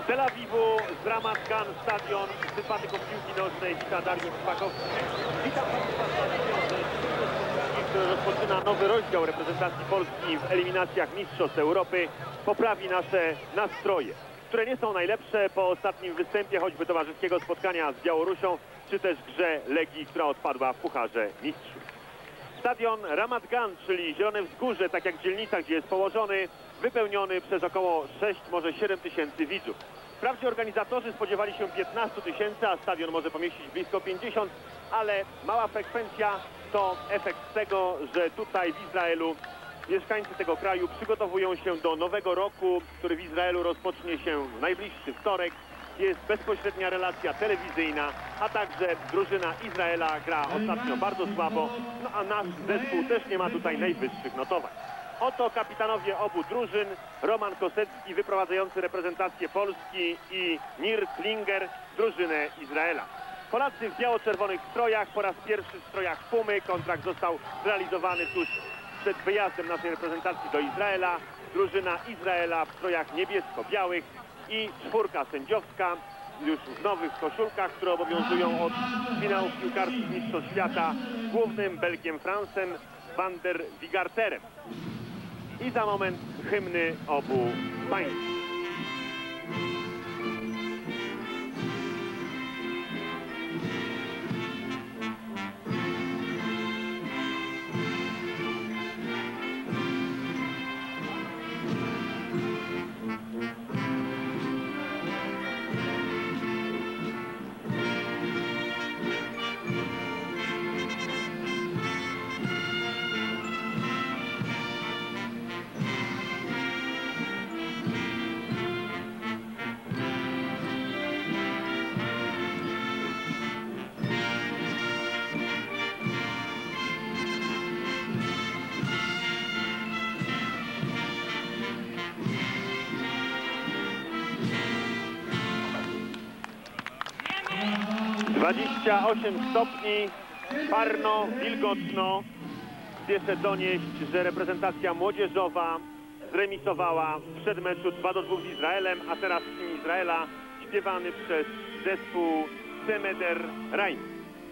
Tel Awiwu z Ramat Gan stadion sympatyków piłki nożnej wita Dariusz Szpakowski. Witam Państwa serdecznie, który rozpoczyna nowy rozdział reprezentacji Polski w eliminacjach Mistrzostw Europy. Poprawi nasze nastroje, które nie są najlepsze po ostatnim występie choćby towarzyskiego spotkania z Białorusią, czy też grze Legii, która odpadła w Pucharze Mistrzów. Stadion Ramat Gan, czyli Zielone Wzgórze, tak jak dzielnica, gdzie jest położony, wypełniony przez około 6, może 7 tysięcy widzów. Wprawdzie organizatorzy spodziewali się 15 tysięcy, a stadion może pomieścić blisko 50, ale mała frekwencja to efekt tego, że tutaj w Izraelu mieszkańcy tego kraju przygotowują się do nowego roku, który w Izraelu rozpocznie się w najbliższy wtorek. Jest bezpośrednia relacja telewizyjna, a także drużyna Izraela gra ostatnio bardzo słabo, no a nasz zespół też nie ma tutaj najwyższych notowań. Oto kapitanowie obu drużyn, Roman Kosecki wyprowadzający reprezentację Polski i Nir Klinger, drużynę Izraela. Polacy w biało-czerwonych strojach, po raz pierwszy w strojach Pumy. Kontrakt został zrealizowany tuż przed wyjazdem naszej reprezentacji do Izraela. Drużyna Izraela w strojach niebiesko-białych i czwórka sędziowska już w nowych koszulkach, które obowiązują od finałów piłkarskich Mistrzostw Świata, głównym Belgiem Francem van der Wigarterem. I za moment hymny obu państw. - 28 stopni, parno, wilgotno. Spieszę donieść, że reprezentacja młodzieżowa zremisowała w przedmeczu 2-2 z Izraelem, a teraz hymn Izraela śpiewany przez zespół Semeder Raim.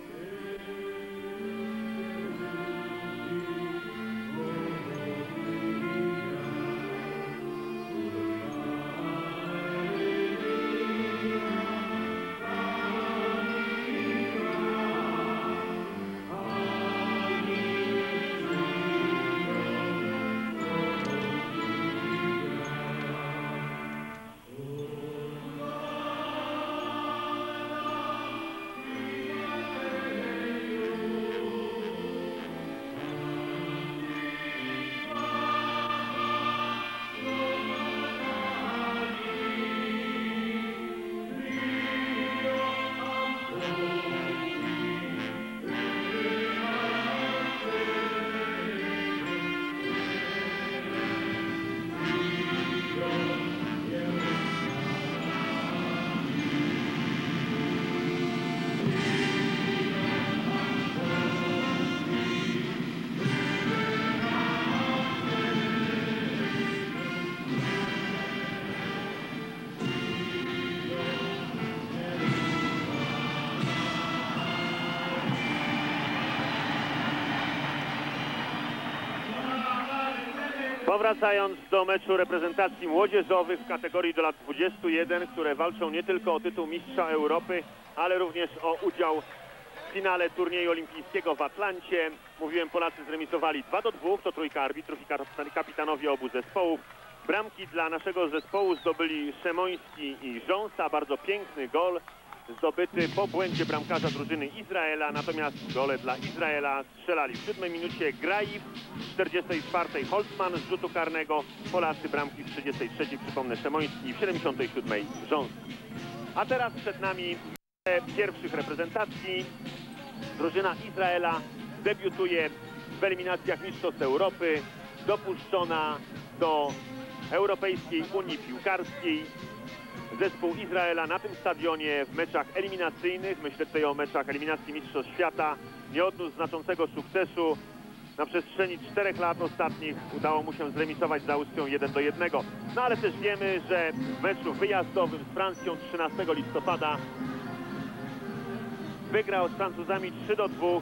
Powracając do meczu reprezentacji młodzieżowych w kategorii do lat 21, które walczą nie tylko o tytuł mistrza Europy, ale również o udział w finale turnieju olimpijskiego w Atlancie. Mówiłem, Polacy zremisowali 2-2, to trójka arbitrów i kapitanowie obu zespołów. Bramki dla naszego zespołu zdobyli Szemoński i Rząsa, bardzo piękny gol zdobyty po błędzie bramkarza drużyny Izraela, natomiast gole dla Izraela strzelali w 7 minucie Graif, w 44 Holzman z rzutu karnego, Polacy bramki w 33, przypomnę, Szemoński, w 77 Rząski. A teraz przed nami pierwszych reprezentacji. Drużyna Izraela debiutuje w eliminacjach Mistrzostw Europy, dopuszczona do Europejskiej Unii Piłkarskiej. Zespół Izraela na tym stadionie w meczach eliminacyjnych, myślę tutaj o meczach eliminacji Mistrzostw Świata, nie odniósł znaczącego sukcesu. Na przestrzeni 4 lat ostatnich udało mu się zremisować z Austrią 1-1. No ale też wiemy, że w meczu wyjazdowym z Francją 13 listopada wygrał z Francuzami 3-2,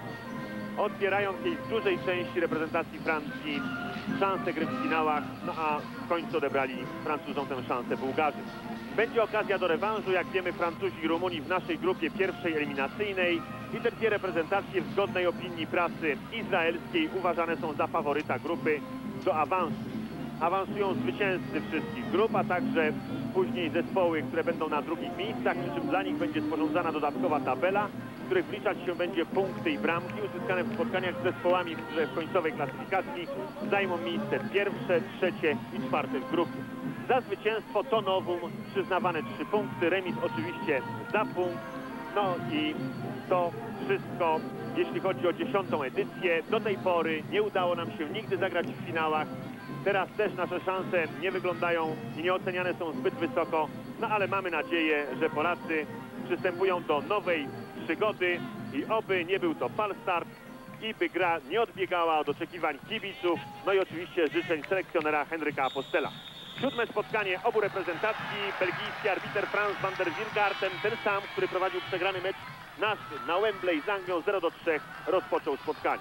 otwierając jej w dużej części reprezentacji Francji szansę gry w finałach, no a w końcu odebrali Francuzom tę szansę Bułgarzy. Będzie okazja do rewanżu, jak wiemy, Francuzi i Rumuni w naszej grupie pierwszej eliminacyjnej i te dwie reprezentacje w zgodnej opinii prasy izraelskiej uważane są za faworyta grupy do awansu. Awansują zwycięzcy wszystkich grup, a także później zespoły, które będą na drugich miejscach, przy czym dla nich będzie sporządzana dodatkowa tabela, w której wliczać się będzie punkty i bramki uzyskane w spotkaniach z zespołami, które w końcowej klasyfikacji zajmą miejsce pierwsze, trzecie i czwarte w grupie. Za zwycięstwo to nowum przyznawane 3 punkty, remis oczywiście za punkt. No i to wszystko, jeśli chodzi o 10. edycję. Do tej pory nie udało nam się nigdy zagrać w finałach. Teraz też nasze szanse nie wyglądają i nie oceniane są zbyt wysoko. No ale mamy nadzieję, że Polacy przystępują do nowej przygody i oby nie był to falstart i by gra nie odbiegała od oczekiwań kibiców, no i oczywiście życzeń selekcjonera Henryka Apostela. 7. spotkanie obu reprezentacji. Belgijski arbiter Frans van der Ziergaarten, ten sam, który prowadził przegrany mecz nasz na Wembley z Anglią 0-3, rozpoczął spotkanie.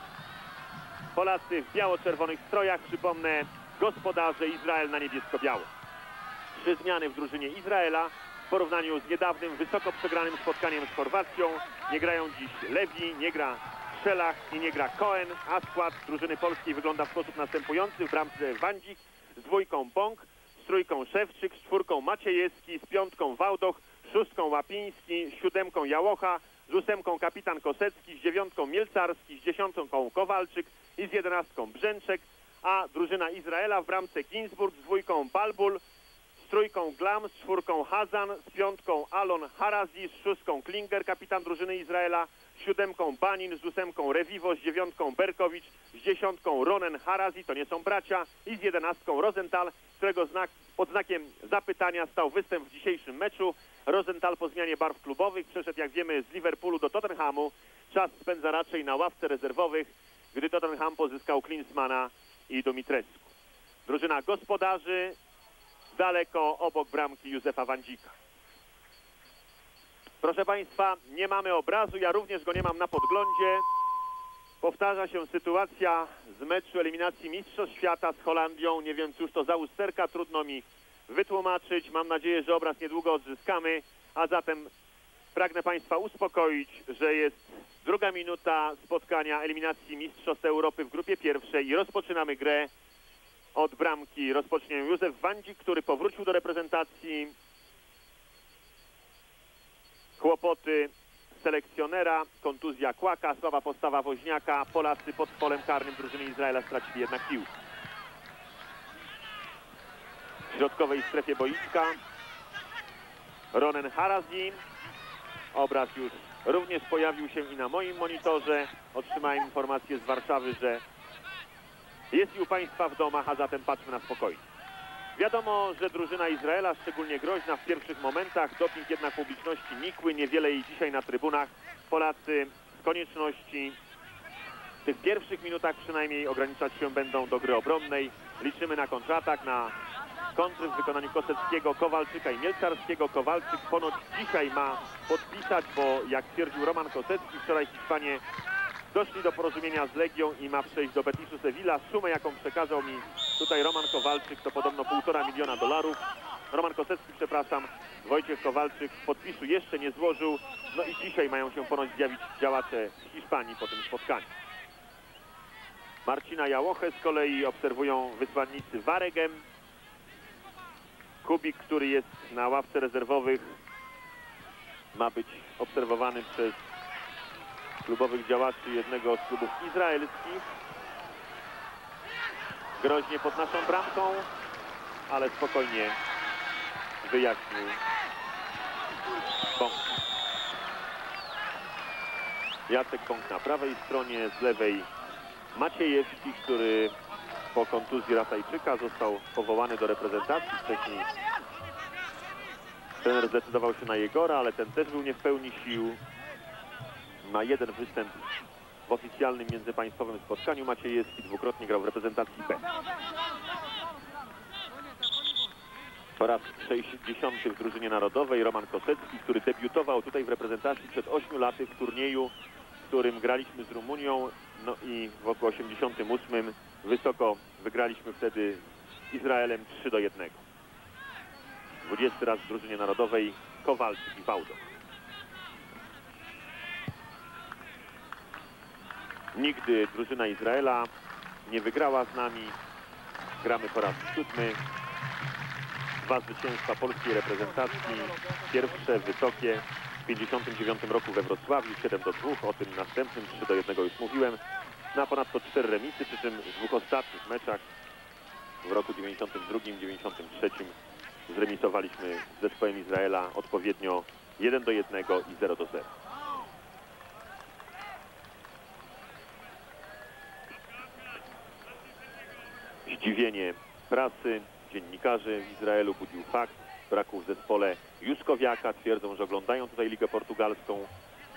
Polacy w biało-czerwonych strojach, przypomnę, gospodarze Izrael na niebiesko-biało. 3 zmiany w drużynie Izraela w porównaniu z niedawnym, wysoko przegranym spotkaniem z Chorwacją. Nie grają dziś Lewi, nie gra Szelach i nie gra Cohen, a skład drużyny polskiej wygląda w sposób następujący. W bramce Wandzik, z 2 Bąk, z 3 Szewczyk, z 4 Maciejewski, z 5 Wałdoch, z 6 Łapiński, z 7 Jałocha, z 8 kapitan Kosecki, z 9 Mielcarski, z 10 Kowalczyk i z 11 Brzęczek, a drużyna Izraela w bramce Ginsburg, z 2 Balbul, z 3 Glam, z 4 Hazan, z 5 Alon Harazi, z 6 Klinger, kapitan drużyny Izraela, z 7 Banin, z 8 Revivo, z 9 Berkowicz, z 10 Ronen Harazi, to nie są bracia, i z 11 Rosenthal, którego pod znakiem zapytania stał występ w dzisiejszym meczu. Rosenthal po zmianie barw klubowych przeszedł, jak wiemy, z Liverpoolu do Tottenhamu. Czas spędza raczej na ławce rezerwowych, gdy Tottenham pozyskał Klinsmana i Dumitrescu. Drużyna gospodarzy daleko obok bramki Józefa Wandzika. Proszę Państwa, nie mamy obrazu, ja również go nie mam na podglądzie. Powtarza się sytuacja z meczu eliminacji Mistrzostw Świata z Holandią. Nie wiem, cóż to za usterka, trudno mi wytłumaczyć. Mam nadzieję, że obraz niedługo odzyskamy, a zatem pragnę Państwa uspokoić, że jest 2. minuta spotkania eliminacji Mistrzostw Europy w grupie pierwszej i rozpoczynamy grę. Od bramki rozpocznie Józef Wandzik, który powrócił do reprezentacji. Kłopoty selekcjonera, kontuzja Kłaka, słaba postawa Woźniaka. Polacy pod polem karnym drużyny Izraela stracili jednak piłkę. W środkowej strefie boiska Ronen Harazi. Obraz już również pojawił się i na moim monitorze. Otrzymałem informację z Warszawy, że jest i u Państwa w domach, a zatem patrzmy na spokojnie. Wiadomo, że drużyna Izraela szczególnie groźna w pierwszych momentach. Doping jednak publiczności nikły, niewiele jej dzisiaj na trybunach. Polacy z konieczności w tych pierwszych minutach przynajmniej ograniczać się będą do gry obronnej. Liczymy na kontratak, na kontry w wykonaniu Koseckiego, Kowalczyka i Mielcarskiego. Kowalczyk ponoć dzisiaj ma podpisać, bo jak stwierdził Roman Kosecki, wczoraj Hiszpanie doszli do porozumienia z Legią i ma przejść do Betisu Sevilla. Sumę, jaką przekazał mi tutaj Roman Kowalczyk, to podobno $1,5 miliona. Roman Kosecki, przepraszam, Wojciech Kowalczyk podpisu jeszcze nie złożył. No i dzisiaj mają się ponoć zjawić działacze z Hiszpanii po tym spotkaniu. Marcina Jałochę z kolei obserwują wysłannicy Waregem. Kubik, który jest na ławce rezerwowych, ma być obserwowany przez klubowych działaczy jednego z klubów izraelskich. Groźnie pod naszą bramką, ale spokojnie wyjaśnił Bąk. Jacek Bąk na prawej stronie, z lewej Maciejewski, który po kontuzji Ratajczyka został powołany do reprezentacji. Wcześniej trener zdecydował się na Jegora, ale ten też był nie w pełni sił. Ma 1 występ w oficjalnym międzypaństwowym spotkaniu. Maciejewski dwukrotnie grał w reprezentacji B. Po raz 60 w drużynie narodowej Roman Kosecki, który debiutował tutaj w reprezentacji przed 8 laty w turnieju, w którym graliśmy z Rumunią, no i w roku 88 wysoko wygraliśmy wtedy z Izraelem 3-1. 20 raz w drużynie narodowej Kowalczyk i Wałdoch. Nigdy drużyna Izraela nie wygrała z nami. Gramy po raz 7. 2 zwycięstwa polskiej reprezentacji. Pierwsze wysokie w 1959 roku we Wrocławiu 7-2. O tym następnym 3-1 już mówiłem. Na ponadto 4 remisy, przy czym w 2 ostatnich meczach w roku 92-93 zremisowaliśmy z zespołem Izraela odpowiednio 1-1 i 0-0. Zdziwienie prasy, dziennikarzy w Izraelu budził fakt braku w zespole Juskowiaka. Twierdzą, że oglądają tutaj Ligę Portugalską.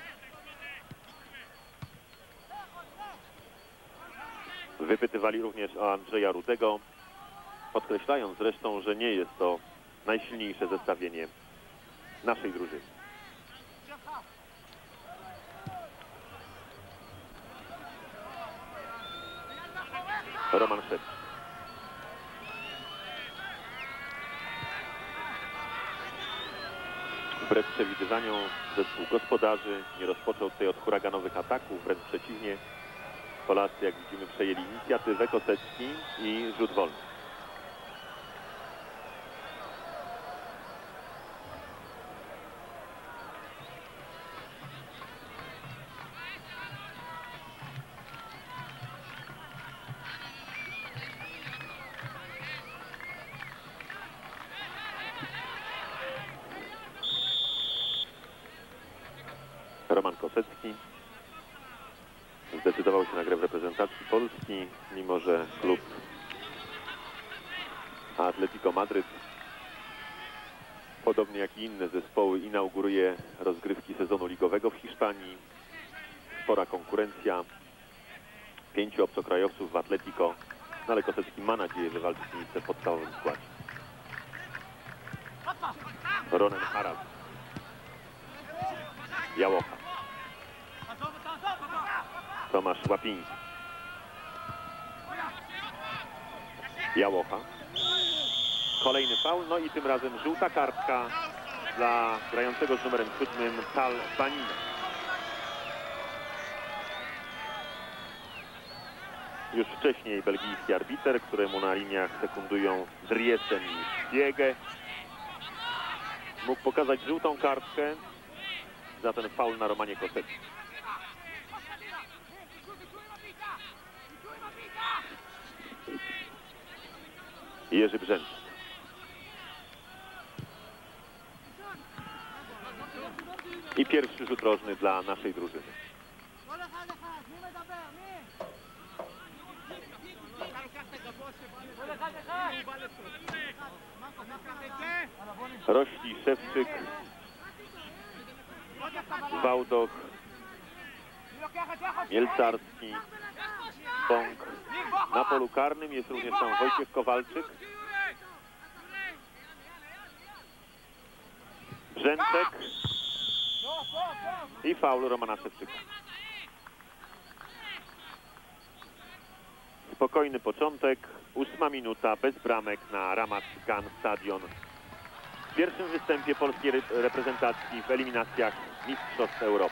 Wypytywali również o Andrzeja Rudego, podkreślając zresztą, że nie jest to najsilniejsze zestawienie naszej drużyny. Roman Szewczyk. Wbrew przewidywaniom zespół gospodarzy nie rozpoczął tutaj od huraganowych ataków, wręcz przeciwnie. Polacy, jak widzimy, przejęli inicjatywę. Kosecki i rzut wolny. Roman Kosecki zdecydował się na grę w reprezentacji Polski, mimo że klub Atletico Madryt, podobnie jak i inne zespoły, inauguruje rozgrywki sezonu ligowego w Hiszpanii. Spora konkurencja, 5 obcokrajowców w Atletico, no ale Kosecki ma nadzieję wywalczyć miejsce w podstawowym składzie. Ronen Haras, Jałocha, Tomasz Łapiński, Jałocha. Kolejny faul, no i tym razem żółta kartka dla grającego z numerem 7 Tal Banina. Już wcześniej belgijski arbiter, któremu na liniach sekundują Driesen i Spiegę, mógł pokazać żółtą kartkę za ten faul na Romanie Koseckim. Jerzy Brzęczyk. I pierwszy rzut rożny dla naszej drużyny. Rośli, Szewczyk, Wałdoch, Mielcarski, Bąk. Na polu karnym jest również tam Wojciech Kowalczyk. Brzęczek i faul Romana Szewczyka. Spokojny początek, 8 minuta, bez bramek na Ramat Gan Stadion. W pierwszym występie polskiej reprezentacji w eliminacjach Mistrzostw Europy.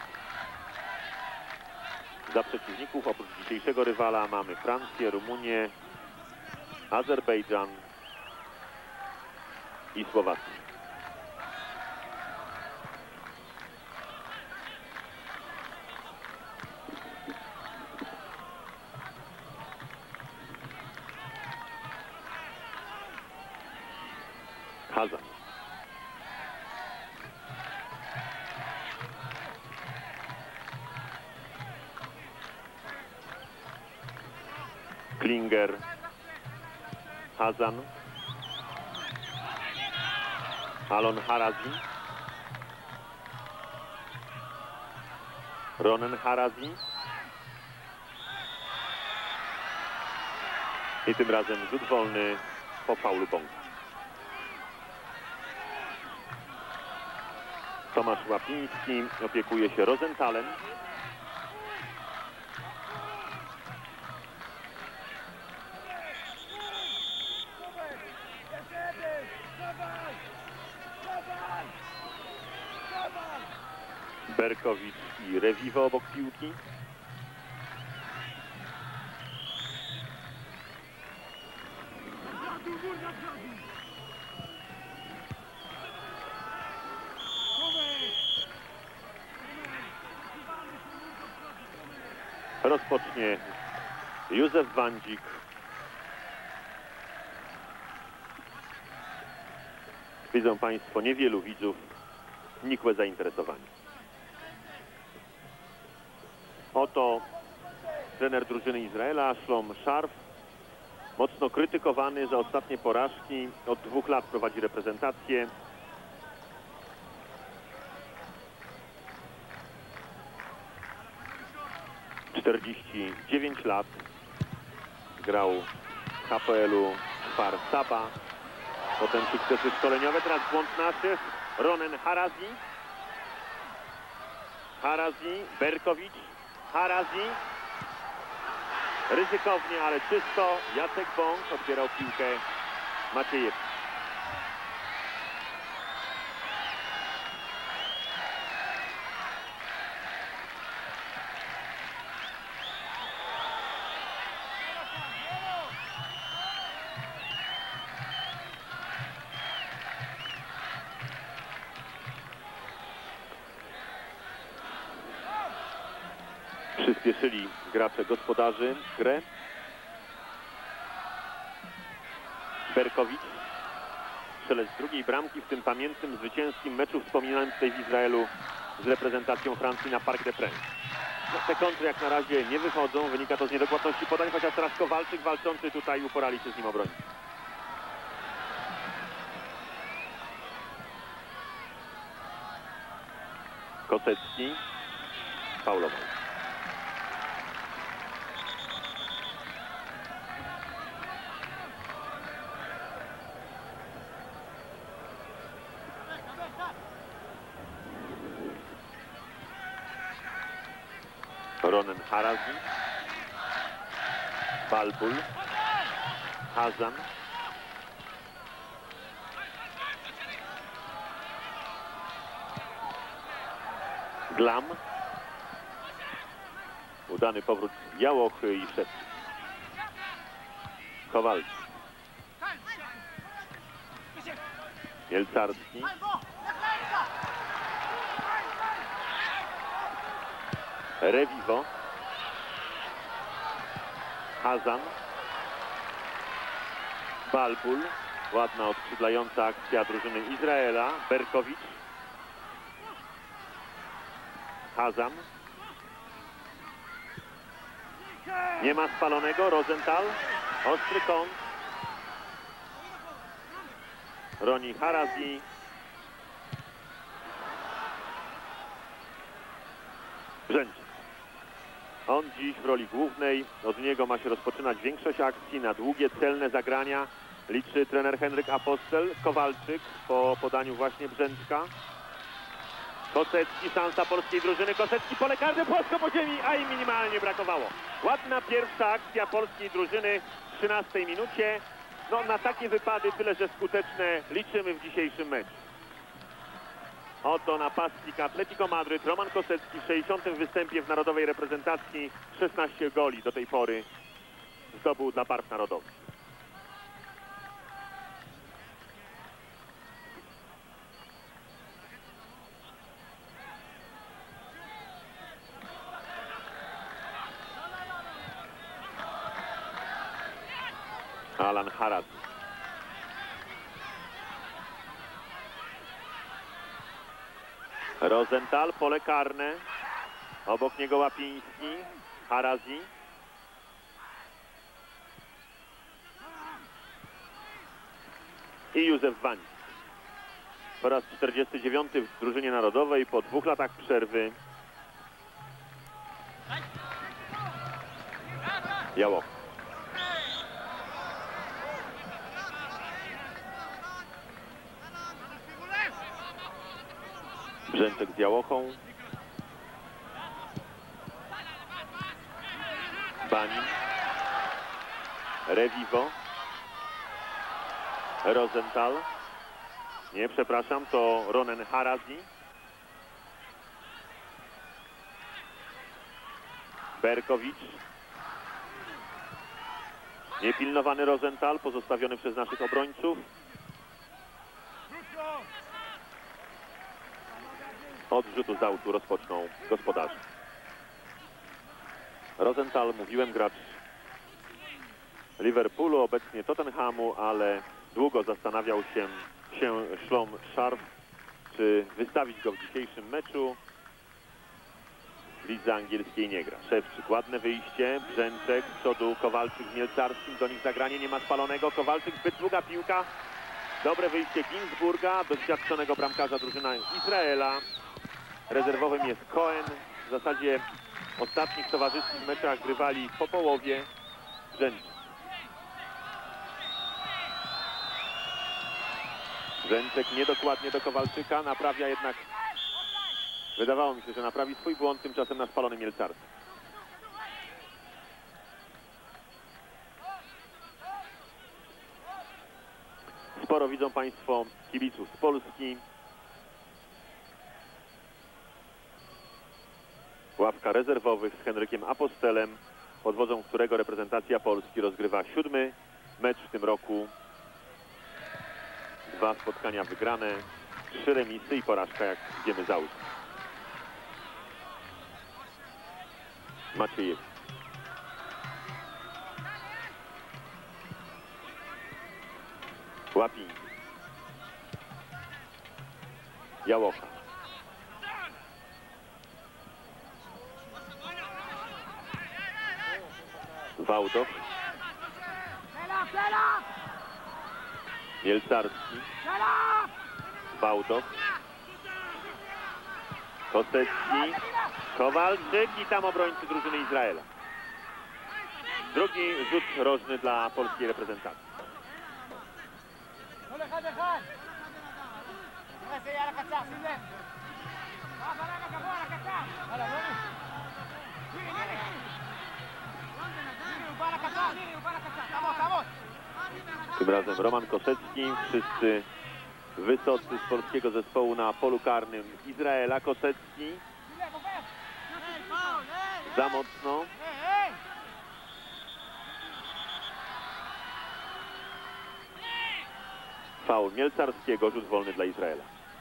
Za przeciwników oprócz dzisiejszego rywala mamy Francję, Rumunię, Azerbejdżan i Słowację. Hazan. Klinger, Hazan, Alon Harazi, Ronen Harazi, I tym razem rzut wolny po faulu Bąka. Tomasz Łapiński opiekuje się Rosenthalem. Berkowicz i Revivo obok piłki. Rozpocznie Józef Wandzik. Widzą Państwo niewielu widzów, nikłe zainteresowanie. Oto trener drużyny Izraela, Shlom Sharf, mocno krytykowany za ostatnie porażki. Od 2 lat prowadzi reprezentację. - 49 lat. Grał w HPL-u Kfar Saba. Potem sukcesy szkoleniowe. Teraz błąd naszych. Ronen Harazi. Berkowicz. Harazi. Ryzykownie, ale czysto. Jacek Bąk odbierał piłkę Maciejewski. Przyspieszyli gracze gospodarzy grę. Berkowicz. Strzelec drugiej bramki w tym pamiętnym, zwycięskim meczu wspominanym tutaj w Izraelu z reprezentacją Francji na Parc des Princes. No, te kontry jak na razie nie wychodzą. Wynika to z niedokładności podań, chociaż teraz Kowalczyk walczący tutaj uporali się z nim obrońcy. Kosecki faulował. Ronen Harazi, Balbul, Hazan, Glam, udany powrót Jałochy i Szewczyk. Kowalski, Mielcarski, Revivo, Hazan, Balbul, ładna odskrzydlająca akcja drużyny Izraela, Berkowicz, Hazan, nie ma spalonego, Rosenthal, ostry kąt, Roni Harazi, Brzęczy. On dziś w roli głównej, od niego ma się rozpoczynać większość akcji na długie, celne zagrania. Liczy trener Henryk Apostel. Kowalczyk po podaniu właśnie Brzęczka. Kosecki, szansa polskiej drużyny. Kosecki, pole karne, płasko po ziemi, a i minimalnie brakowało. Ładna pierwsza akcja polskiej drużyny w 13 minucie. No na takie wypady, tyle że skuteczne, liczymy w dzisiejszym meczu. Oto napastnik Atletico Madryt, Roman Kosecki w 60. występie w narodowej reprezentacji. 16 goli do tej pory zdobył dla barw narodowych. Alan Harazi. Rosenthal, pole karne. Obok niego Łapiński, Harazi. I Józef Wandzik. Po raz 49 w drużynie narodowej po 2 latach przerwy. Jałoch. Brzęczek z Jałochą. Banin. Revivo. Rosenthal. Nie, przepraszam, to Ronen Harazi. Berkowicz. Niepilnowany Rosenthal, pozostawiony przez naszych obrońców. Od rzutu z autu rozpoczną gospodarze. Rosenthal, mówiłem, gracz Liverpoolu, obecnie Tottenhamu, ale długo zastanawiał się Szlom Szarf, czy wystawić go w dzisiejszym meczu. W lidze angielskiej nie gra. Szewczyk, ładne wyjście, Brzęczek, z przodu Kowalczyk z Mielcarskim, do nich zagranie, nie ma spalonego, Kowalczyk, zbyt długa piłka. Dobre wyjście Ginsburga, doświadczonego bramkarza drużyna Izraela. Rezerwowym jest Cohen. W zasadzie w ostatnich towarzyskich meczach grywali po połowie. Brzęczek. Brzęczek niedokładnie do Kowalczyka, naprawia jednak, wydawało mi się, że naprawi swój błąd, tymczasem na spalony Mielcarski. Sporo widzą Państwo kibiców z Polski. Ławka rezerwowych z Henrykiem Apostelem, pod wodzą którego reprezentacja Polski rozgrywa 7. mecz w tym roku. 2 spotkania wygrane, 3 remisy i porażka, jak wiemy, z Austrii. Maciejewski. Łapiński. Jałocha. Wałdoch. Mielcarski. Wałdoch. Kosecki. Kowalczyk i tam obrońcy drużyny Izraela. Drugi rzut rożny dla polskiej reprezentacji. Tym razem Roman Kosecki, wszyscy wysocy z polskiego zespołu na polu karnym Izraela. Kosecki za mocno. Faul Mielcarskiego, rzut wolny dla Izraela.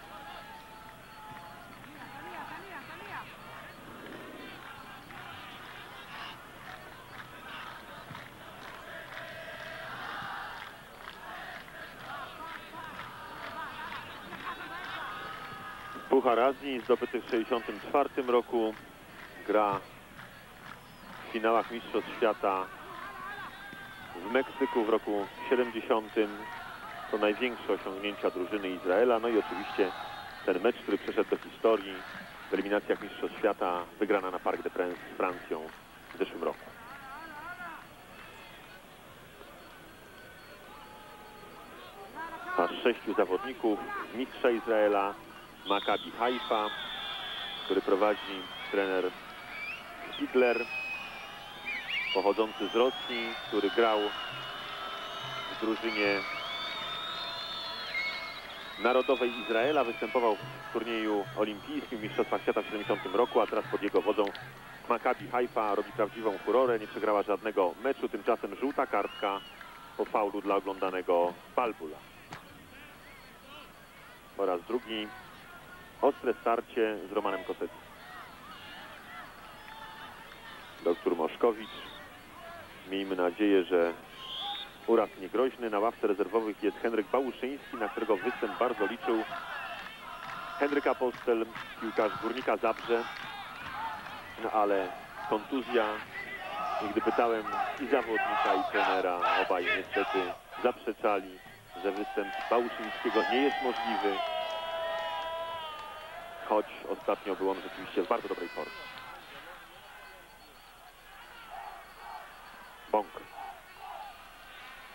Puchar Azji zdobyty w 1964 roku. Gra w finałach Mistrzostw Świata w Meksyku w roku 70. To największe osiągnięcia drużyny Izraela. No i oczywiście ten mecz, który przeszedł do historii w eliminacjach Mistrzostw Świata, wygrana na Parc des Princes z Francją w zeszłym roku. Aż 6 zawodników z mistrza Izraela, Maccabi Haifa, który prowadzi trener Hitler, pochodzący z Rosji, który grał w drużynie narodowej Izraela, występował w turnieju olimpijskim w Mistrzostwach Świata w 70 roku, a teraz pod jego wodzą Maccabi Haifa robi prawdziwą furorę, nie przegrała żadnego meczu, tymczasem żółta kartka po faulu dla oglądanego Balbula. Po raz drugi ostre starcie z Romanem Koseckim. Doktor Moszkowicz. Miejmy nadzieję, że uraz niegroźny. Na ławce rezerwowych jest Henryk Bałuszyński, na którego występ bardzo liczył Henryk Apostel, piłkarz Górnika Zabrze. No ale kontuzja. I gdy pytałem i zawodnika, i trenera, obaj niestety zaprzeczali, że występ Bałuszyńskiego nie jest możliwy. Choć ostatnio był on rzeczywiście w bardzo dobrej formie. Bąk.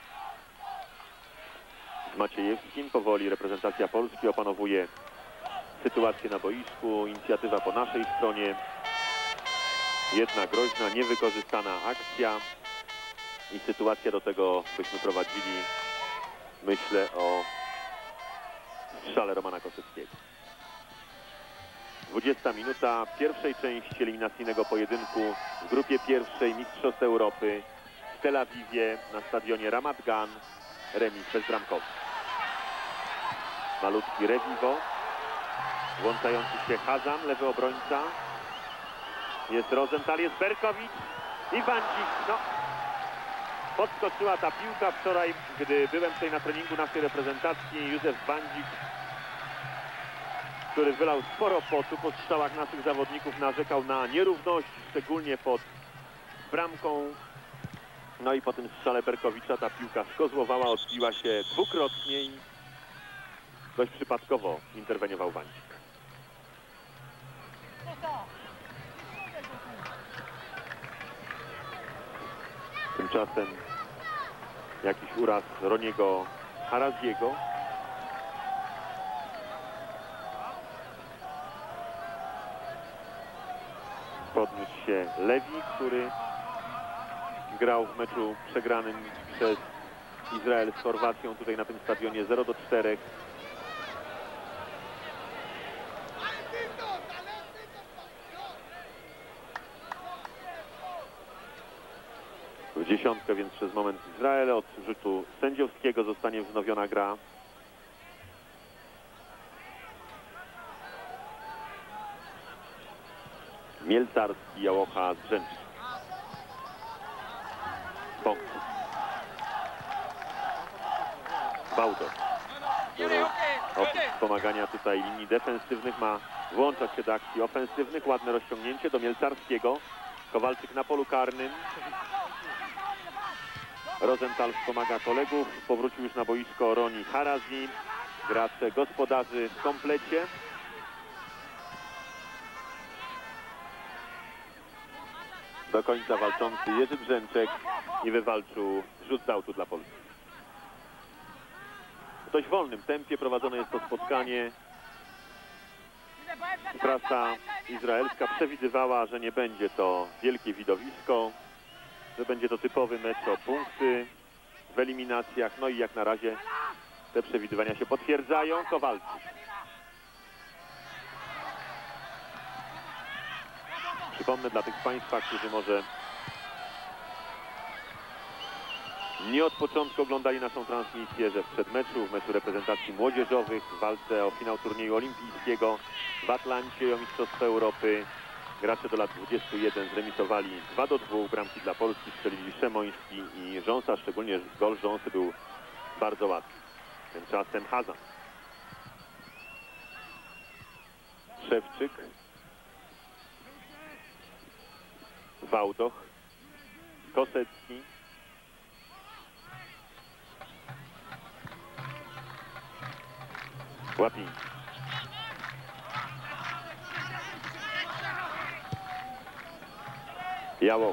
Z Maciejewskim powoli reprezentacja Polski opanowuje sytuację na boisku. Inicjatywa po naszej stronie. Jedna groźna, niewykorzystana akcja i sytuacja do tego, byśmy prowadzili, myślę, o strzale Romana Koseckiego. 20 minuta pierwszej części eliminacyjnego pojedynku w grupie pierwszej Mistrzostw Europy w Tel Awiwie na stadionie Ramat Gan. Remis bezbramkowy. Malutki Revivo, włączający się Hazan, lewy obrońca. Jest Rosenthal, jest Berkowicz i Wandzik. No, podskoczyła ta piłka wczoraj, gdy byłem tutaj na treningu naszej reprezentacji. Józef Wandzik, który wylał sporo potu po strzałach naszych zawodników, narzekał na nierówności, szczególnie pod bramką. No i po tym strzale Berkowicza ta piłka skozłowała, odbiła się dwukrotnie i dość przypadkowo interweniował Wandzik. Tymczasem jakiś uraz Roniego Haraziego. Podniósł się Lewi, który grał w meczu przegranym przez Izrael z Chorwacją tutaj na tym stadionie 0-4. W dziesiątkę więc przez moment Izrael. Od rzutu sędziowskiego zostanie wznowiona gra. Mielcarski, Jałocha, Zbrzęczny. Bąk. Bałdoch, który oprócz wspomagania tutaj linii defensywnych ma włączać się do akcji ofensywnych. Ładne rozciągnięcie do Mielcarskiego. Kowalczyk na polu karnym. Rosenthal wspomaga kolegów. Powrócił już na boisko Roni Harazi. Gracze gospodarzy w komplecie. Do końca walczący Jerzy Brzęczek i wywalczył rzut z autu dla Polski. W dość wolnym tempie prowadzone jest to spotkanie. Prasa izraelska przewidywała, że nie będzie to wielkie widowisko, że będzie to typowy mecz o punkty w eliminacjach. No i jak na razie te przewidywania się potwierdzają. Kowalczyk. Przypomnę dla tych z Państwa, którzy może nie od początku oglądali naszą transmisję, że w przedmeczu, w meczu reprezentacji młodzieżowych, w walce o finał turnieju olimpijskiego w Atlancie o Mistrzostwa Europy, gracze do lat 21 zremisowali 2-2. Bramki dla Polski strzelili Szemoński i Rząsa, szczególnie gol Rząsy był bardzo łatwy. Tymczasem Hazan. Szewczyk. Wałdoch. Kosecki. Łapiński. Jałoch.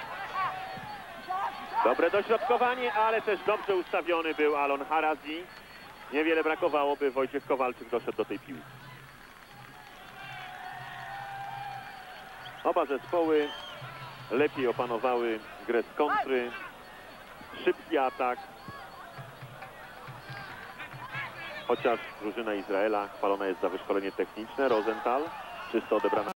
Dobre dośrodkowanie, ale też dobrze ustawiony był Alon Harazi. Niewiele brakowało, by Wojciech Kowalczyk doszedł do tej piłki. Oba zespoły lepiej opanowały grę z kontry. Szybki atak. Chociaż drużyna Izraela chwalona jest za wyszkolenie techniczne. Rosenthal, czysto odebrana